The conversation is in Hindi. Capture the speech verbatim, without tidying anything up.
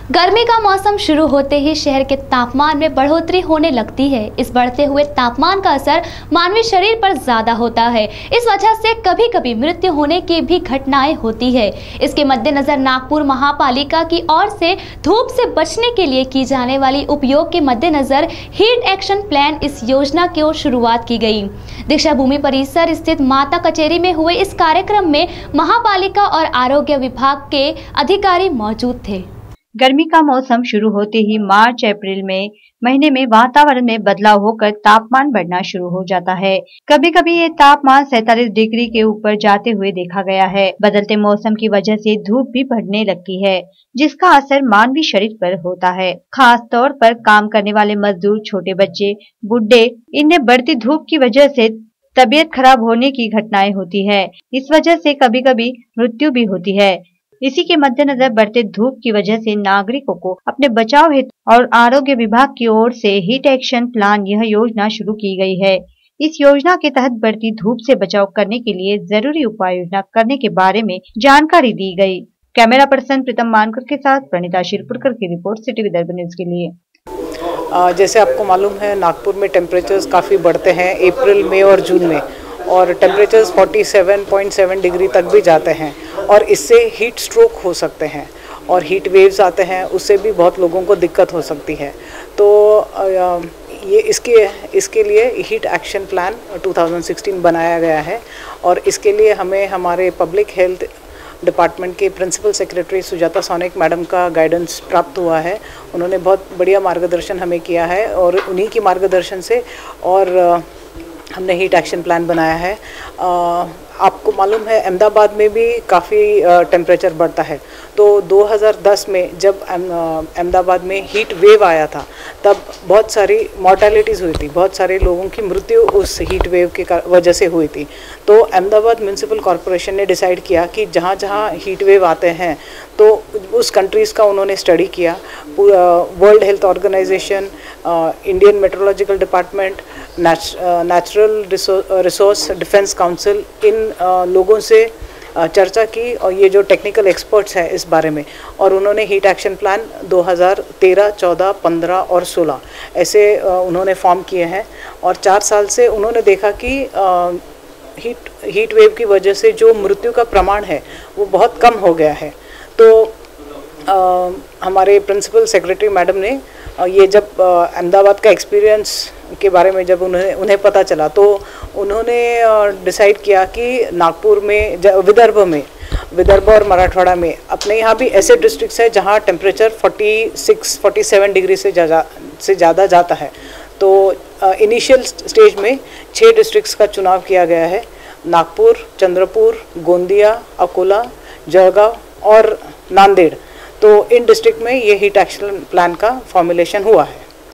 गर्मी का मौसम शुरू होते ही शहर के तापमान में बढ़ोतरी होने लगती है। इस बढ़ते हुए तापमान का असर मानवीय शरीर पर ज्यादा होता है। इस वजह से कभी कभी मृत्यु होने की भी घटनाएं होती है। इसके मद्देनजर नागपुर महापालिका की ओर से धूप से बचने के लिए की जाने वाली उपयोग के मद्देनजर हीट एक्शन प्लान इस योजना की ओर शुरुआत की गई। दीक्षा भूमि परिसर स्थित माता कचेरी में हुए इस कार्यक्रम में महापालिका और आरोग्य विभाग के अधिकारी मौजूद थे। गर्मी का मौसम शुरू होते ही मार्च अप्रैल में महीने में वातावरण में बदलाव होकर तापमान बढ़ना शुरू हो जाता है। कभी कभी ये तापमान सैंतालीस डिग्री के ऊपर जाते हुए देखा गया है। बदलते मौसम की वजह से धूप भी बढ़ने लगती है, जिसका असर मानवीय शरीर पर होता है। खास तौर पर काम करने वाले मजदूर, छोटे बच्चे, बुढ़े, इनमें बढ़ती धूप की वजह से तबीयत खराब होने की घटनाएं होती है। इस वजह से कभी कभी मृत्यु भी होती है। इसी के मद्देनजर बढ़ते धूप की वजह से नागरिकों को अपने बचाव हेतु और आरोग्य विभाग की ओर से हीट एक्शन प्लान यह योजना शुरू की गई है। इस योजना के तहत बढ़ती धूप से बचाव करने के लिए जरूरी उपाय योजना करने के बारे में जानकारी दी गई। कैमरा पर्सन प्रीतम मानकर के साथ प्रणीता शिरपुरकर की रिपोर्ट, सिटी विदर्भ न्यूज के लिए। जैसे आपको मालूम है, नागपुर में टेम्परेचर्स काफ़ी बढ़ते हैं अप्रैल, मई और जून में, और टेम्परेचर्स सैंतालीस पॉइंट सात डिग्री तक भी जाते हैं, और इससे हीट स्ट्रोक हो सकते हैं और हीट वेव्स आते हैं, उससे भी बहुत लोगों को दिक्कत हो सकती है। तो ये इसके इसके लिए हीट एक्शन प्लान दो हज़ार सोलह बनाया गया है, और इसके लिए हमें हमारे पब्लिक हेल्थ डिपार्टमेंट के principal secretary Sujata Saunik madam का गाइडेंस प्राप्त हुआ है। उन्होंने बहुत बढ़िया मार्गदर्शन हमें किया है, और उन्हीं की मार्गदर्शन से और हमने हीट एक्शन प्लान बनाया है। आ, आपको मालूम है, अहमदाबाद में भी काफ़ी टेम्परेचर बढ़ता है। तो दो हज़ार दस में जब अहमदाबाद में हीट वेव आया था, तब बहुत सारी मॉर्टेलिटीज़ हुई थी, बहुत सारे लोगों की मृत्यु उस हीट वेव के वजह से हुई थी। तो अहमदाबाद म्यूनसिपल कॉरपोरेशन ने डिसाइड किया कि जहाँ जहाँ हीट वेव आते हैं, तो उस कंट्रीज़ का उन्होंने स्टडी किया। World health organisation, Indian meteorological department, natural resource defence council, इन लोगों से चर्चा की, और ये जो टेक्निकल एक्सपर्ट्स हैं इस बारे में, और उन्होंने हीट एक्शन प्लान दो हज़ार तेरह, चौदह, पंद्रह और सोलह ऐसे उन्होंने फॉर्म किए हैं। और चार साल से उन्होंने देखा कि हीट हीट वेव की वजह से जो मृत्यु का प्रमाण है वो बहुत कम हो गया है। तो आ, हमारे प्रिंसिपल सेक्रेटरी मैडम ने ये जब अहमदाबाद का एक्सपीरियंस के बारे में जब उन्हें उन्हें पता चला, तो उन्होंने डिसाइड किया कि नागपुर में, विदर्भ में, विदर्भ और मराठवाड़ा में अपने यहाँ भी ऐसे डिस्ट्रिक्ट्स हैं जहाँ टेम्परेचर छियालीस, सैंतालीस डिग्री से ज़्यादा से ज़्यादा जाता है। तो इनिशियल स्टेज में छः डिस्ट्रिक्ट्स का चुनाव किया गया है: नागपुर, चंद्रपुर, गोंदिया, अकोला, जळगाव और नांदेड़। तो इन डिस्ट्रिक्ट में ये हीट एक्शन प्लान का फॉर्मुलेशन हुआ है।